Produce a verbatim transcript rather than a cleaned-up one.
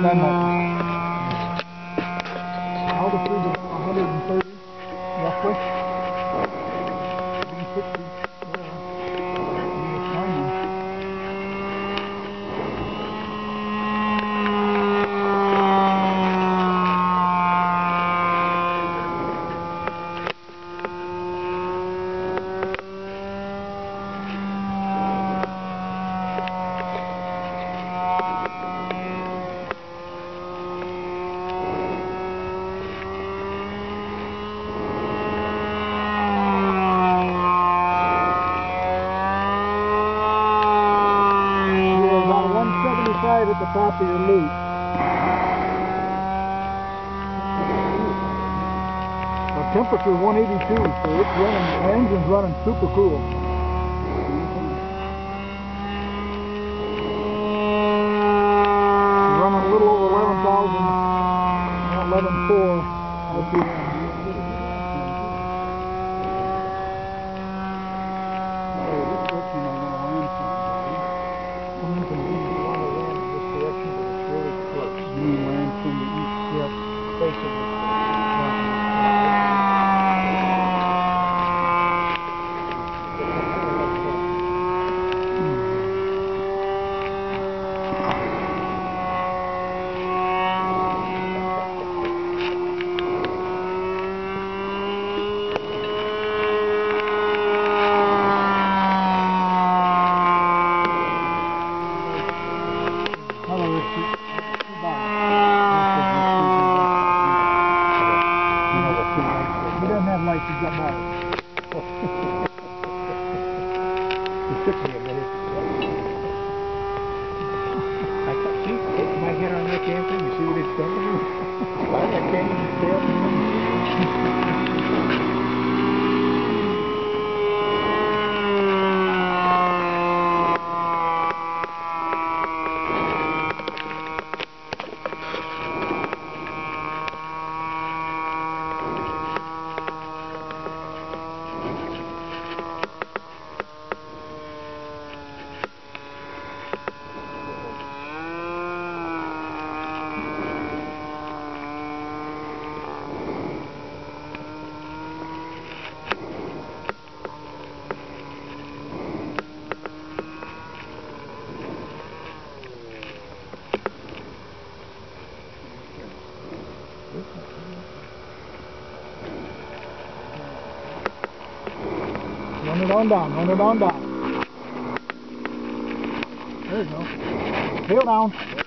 That much. Altitude is one hundred thirty, roughly. one sixty. seventy-five at the top of your loop. Our temperature is one eighty-two, so it's running, the engine's running super cool. We're running a little over eleven thousand, eleven point four R P M. From the east, yep, facing he doesn't have lights, he's got bars. He took me a minute. I thought, see, take my head on that damn thing, you see what it's done to me? I can't even tell. Run it on down, run it on down. There you go. Tail down.